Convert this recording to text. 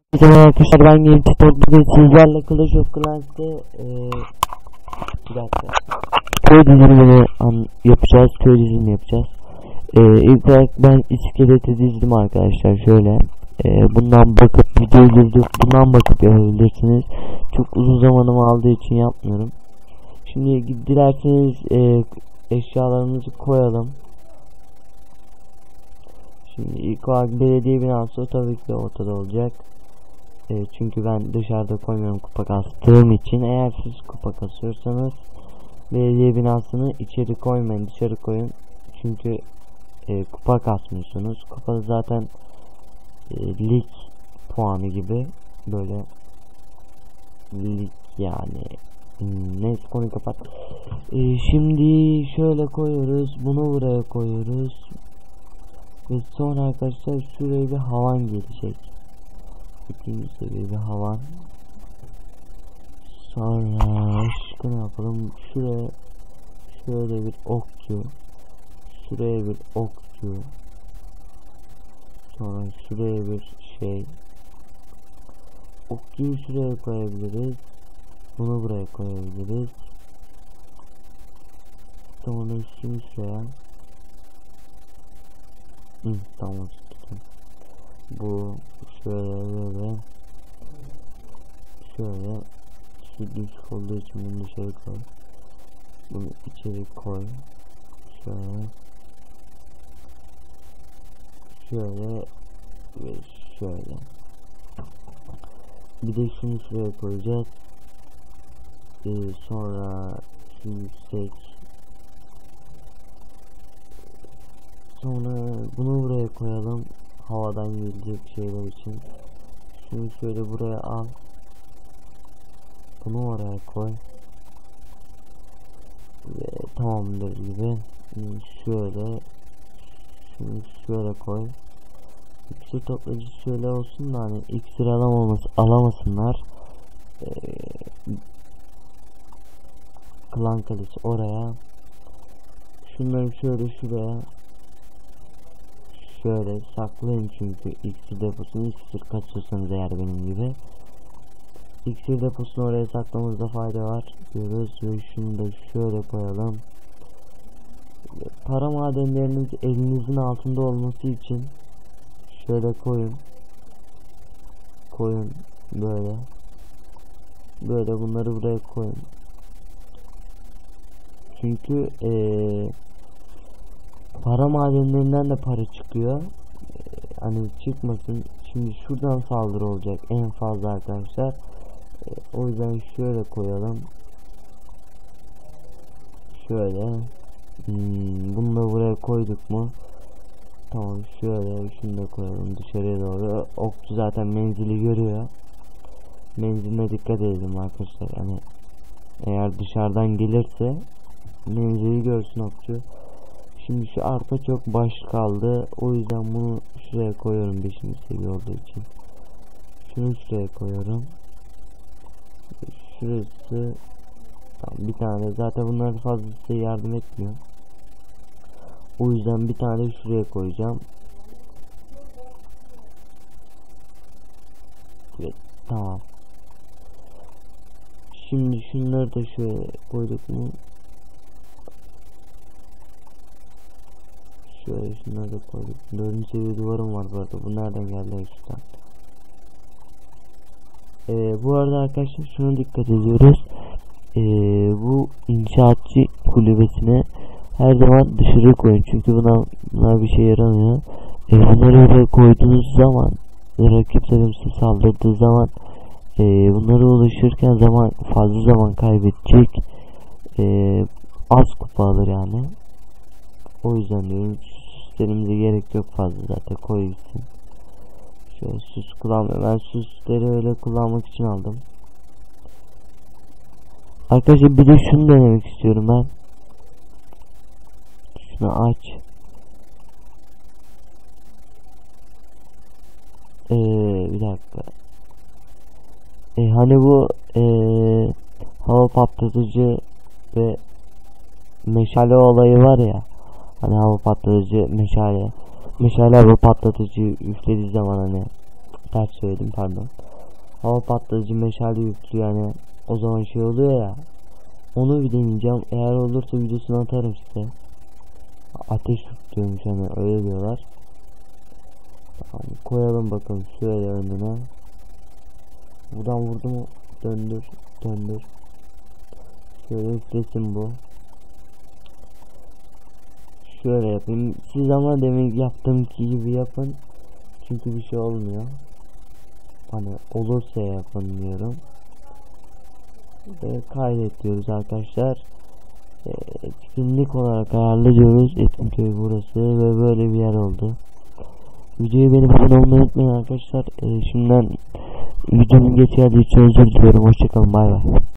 Merhaba arkadaşlar, ben Genç Titor. Bugün sizlerle Clash of Clans'te bir dakika, köy dizimini yapacağız. Köy dizimi yapacağız. İlk olarak ben iskeleti dizdim arkadaşlar. Şöyle bundan bakıp videoyu durdurup bundan bakıp yapabilirsiniz. Çok uzun zamanımı aldığı için yapmıyorum. Şimdi dilerseniz eşyalarımızı koyalım. Şimdi ilk olarak belediye binası tabii ki de ortada olacak. Çünkü ben dışarıda koymuyorum kupa kastığım için. Eğer siz kupa kasıyorsanız belediye binasını içeri koymayın, dışarı koyun. Çünkü kupa kasmıyorsunuz. Kupa zaten lig puanı gibi, böyle lig yani. Neyse, konuyu kapat. Şimdi şöyle koyuyoruz, bunu buraya koyuyoruz ve sonra arkadaşlar şuraya bir havan gelecek. İkinci seviye bir havan. Sonra şunu yapalım. Şuraya şöyle bir okçu. Şuraya bir okçu. Sonra şuraya bir şey. Okçuyu şuraya koyabiliriz. Bunu buraya koyabiliriz. Sonra şunu şuraya. Tamam, tuttum. Bu şöyle şu düşük olduğu için bunu dışarı koy, bunu içeri koy, şöyle ve şöyle. Bir de şunu şuraya koyacağız. Sonra şunu yüksek, sonra bunu buraya koyalım. Havadan gelecek şeyler için. Şunu şöyle buraya al. Bunu oraya koy. Ve tamamdır gibi. Şöyle. Şunu şöyle koy. İksir toplayıcı şöyle olsun da hani iksir alamasınlar. Klan kalesi oraya. Şunları şöyle şuraya. Şöyle saklayın, çünkü iksir deposunu iksir kaçırsanız eğer benim gibi. İksir deposunu oraya saklamamızda fayda var diyoruz ve şunu da şöyle koyalım. Para madenleriniz elinizin altında olması için şöyle koyun böyle bunları buraya koyun. Çünkü para madenlerinden de para çıkıyor. Hani çıkmasın. Şimdi şuradan saldırı olacak en fazla arkadaşlar. O yüzden şöyle koyalım. Şöyle. Bunu da buraya koyduk mu? Tamam, şöyle şunu da koyalım dışarıya doğru. Okçu zaten menzili görüyor. Menziline dikkat edelim arkadaşlar. Hani eğer dışarıdan gelirse menzili görsün okçu. Şimdi şu arka çok baş kaldı. O yüzden bunu şuraya koyuyorum 5. seviye olduğu için. Şunu şuraya koyuyorum. Şurası tamam, bir tane zaten bunlar fazla size yardım etmiyor. O yüzden bir tane şuraya koyacağım. Evet, tamam. Şimdi şunları da şöyle koyduk mu? Şöyle şunları da koyduk. 4. seviye duvarım var bu arada. Bu nereden geldi üstten? Bu arada arkadaşlar şuna dikkat ediyoruz. Bu inşaatçı kulübesine her zaman dışarı koyun. Çünkü buna bir şey yaramıyor. Bunları oraya koyduğunuz zaman rakip takım size saldırdığı zaman bunlara ulaşırken fazla zaman kaybedecek. Az kupa alır yani. O yüzden diyorum, süslerimize gerek yok fazla, zaten koy gitsin. Şöyle süs kullanmıyorum. Ben süsleri öyle kullanmak için aldım. Arkadaşlar bir de şunu denemek istiyorum ben. Şunu aç. Bir dakika. Hani bu hava patlatıcı ve meşale olayı var ya. Hani hava patlatıcı meşale hava patlatıcı üflediği zaman hani Ters söyledim, pardon. Hava patlayıcı meşale yüklü, yani o zaman şey oluyor ya. Onu bir deneyeceğim. Eğer olursa videosunu atarım size. Ateş tutuyormuş, hani öyle diyorlar. Tamam, koyalım bakalım şöyle önüne. Buradan vurdu mu? Döndür. Şöyle üflesin bu. Şöyle yapayım. Siz ama demin yaptığım gibi yapın. Çünkü bir şey olmuyor. Hani olursa yapın diyorum. Ve kaydet diyoruz arkadaşlar. Etkinlik olarak ayarlıyoruz. Etkinköy burası ve böyle bir yer oldu. Videoyu benim abone olmayı unutmayın arkadaşlar. Şimdiden videonun geç geldiği için özür diliyorum. Hoşçakalın, bay bay.